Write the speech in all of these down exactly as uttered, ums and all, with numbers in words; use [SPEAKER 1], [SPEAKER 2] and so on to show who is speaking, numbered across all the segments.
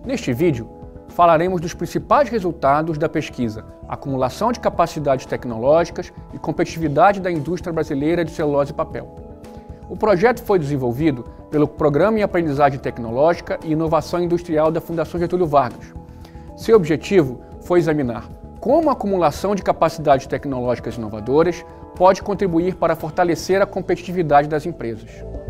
[SPEAKER 1] Neste vídeo, falaremos dos principais resultados da pesquisa Acumulação de Capacidades Tecnológicas e Competitividade da Indústria Brasileira de Celulose e Papel. O projeto foi desenvolvido pelo Programa em Aprendizagem Tecnológica e Inovação Industrial da Fundação Getúlio Vargas. Seu objetivo foi examinar como a acumulação de capacidades tecnológicas inovadoras pode contribuir para fortalecer a competitividade das empresas.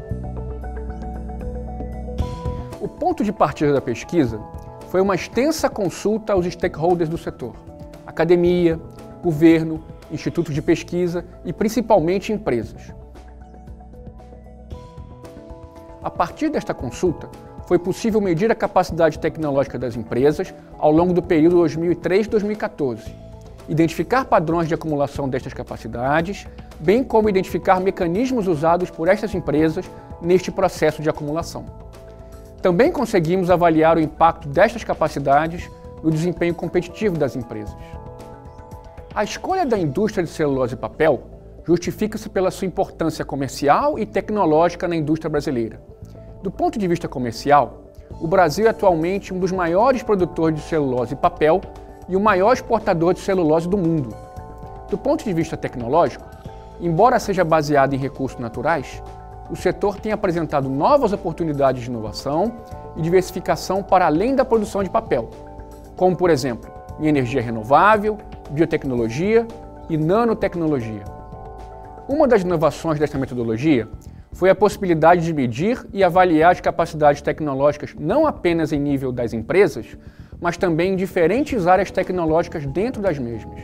[SPEAKER 1] O ponto de partida da pesquisa foi uma extensa consulta aos stakeholders do setor, academia, governo, institutos de pesquisa e principalmente empresas. A partir desta consulta, foi possível medir a capacidade tecnológica das empresas ao longo do período dois mil e três a dois mil e quatorze, identificar padrões de acumulação destas capacidades, bem como identificar mecanismos usados por estas empresas neste processo de acumulação. Também conseguimos avaliar o impacto destas capacidades no desempenho competitivo das empresas. A escolha da indústria de celulose e papel justifica-se pela sua importância comercial e tecnológica na indústria brasileira. Do ponto de vista comercial, o Brasil é atualmente um dos maiores produtores de celulose e papel e o maior exportador de celulose do mundo. Do ponto de vista tecnológico, embora seja baseado em recursos naturais, o setor tem apresentado novas oportunidades de inovação e diversificação para além da produção de papel, como, por exemplo, em energia renovável, biotecnologia e nanotecnologia. Uma das inovações desta metodologia foi a possibilidade de medir e avaliar as capacidades tecnológicas não apenas em nível das empresas, mas também em diferentes áreas tecnológicas dentro das mesmas.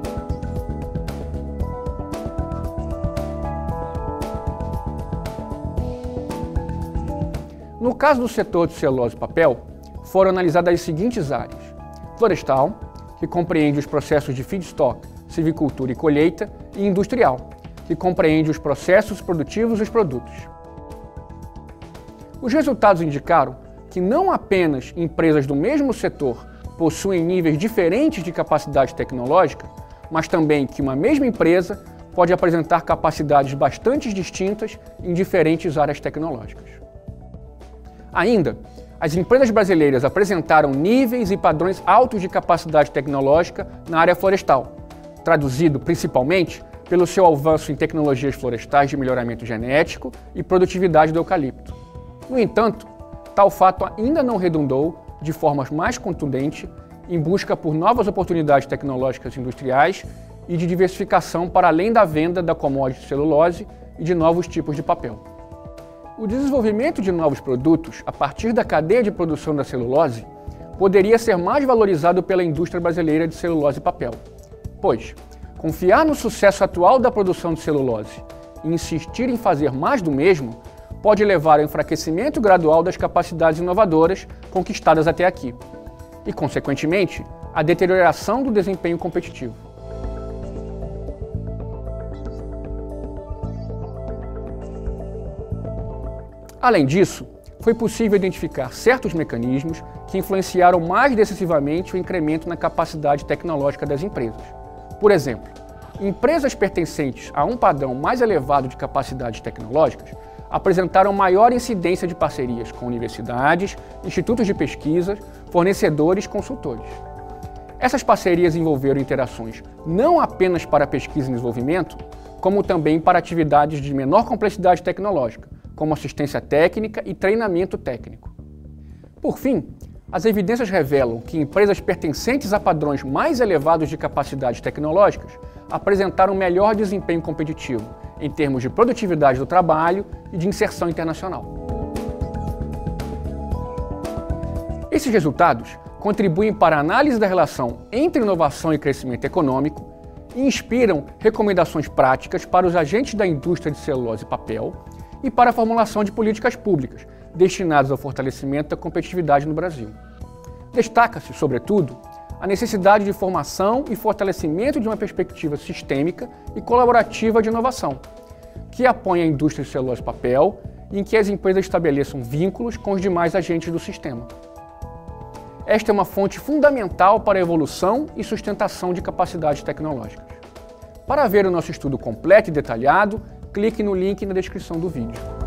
[SPEAKER 1] No caso do setor de celulose e papel, foram analisadas as seguintes áreas: florestal, que compreende os processos de feedstock, silvicultura e colheita, e industrial, que compreende os processos produtivos e os produtos. Os resultados indicaram que não apenas empresas do mesmo setor possuem níveis diferentes de capacidade tecnológica, mas também que uma mesma empresa pode apresentar capacidades bastante distintas em diferentes áreas tecnológicas. Ainda, as empresas brasileiras apresentaram níveis e padrões altos de capacidade tecnológica na área florestal, traduzido principalmente pelo seu avanço em tecnologias florestais de melhoramento genético e produtividade do eucalipto. No entanto, tal fato ainda não redundou de forma mais contundente em busca por novas oportunidades tecnológicas industriais e de diversificação para além da venda da commodity celulose e de novos tipos de papel. O desenvolvimento de novos produtos a partir da cadeia de produção da celulose poderia ser mais valorizado pela indústria brasileira de celulose e papel, pois confiar no sucesso atual da produção de celulose e insistir em fazer mais do mesmo pode levar ao enfraquecimento gradual das capacidades inovadoras conquistadas até aqui e, consequentemente, à deterioração do desempenho competitivo. Além disso, foi possível identificar certos mecanismos que influenciaram mais decisivamente o incremento na capacidade tecnológica das empresas. Por exemplo, empresas pertencentes a um padrão mais elevado de capacidades tecnológicas apresentaram maior incidência de parcerias com universidades, institutos de pesquisa, fornecedores e consultores. Essas parcerias envolveram interações não apenas para pesquisa e desenvolvimento, como também para atividades de menor complexidade tecnológica, como assistência técnica e treinamento técnico. Por fim, as evidências revelam que empresas pertencentes a padrões mais elevados de capacidades tecnológicas apresentaram melhor desempenho competitivo em termos de produtividade do trabalho e de inserção internacional. Esses resultados contribuem para a análise da relação entre inovação e crescimento econômico e inspiram recomendações práticas para os agentes da indústria de celulose e papel e para a formulação de políticas públicas destinadas ao fortalecimento da competitividade no Brasil. Destaca-se, sobretudo, a necessidade de formação e fortalecimento de uma perspectiva sistêmica e colaborativa de inovação, que apoie a indústria de celulose e papel e em que as empresas estabeleçam vínculos com os demais agentes do sistema. Esta é uma fonte fundamental para a evolução e sustentação de capacidades tecnológicas. Para ver o nosso estudo completo e detalhado, clique no link na descrição do vídeo.